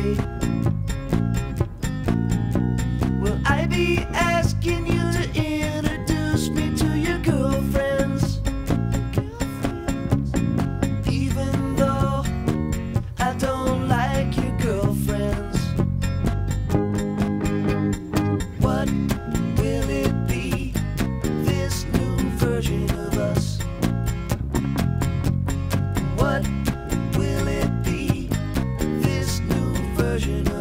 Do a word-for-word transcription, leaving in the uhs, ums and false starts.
day. Will I be asking you to introduce me to your girlfriends? Even though I don't like your girlfriends. What will it be, this new version of us? What will it be, this new version of us?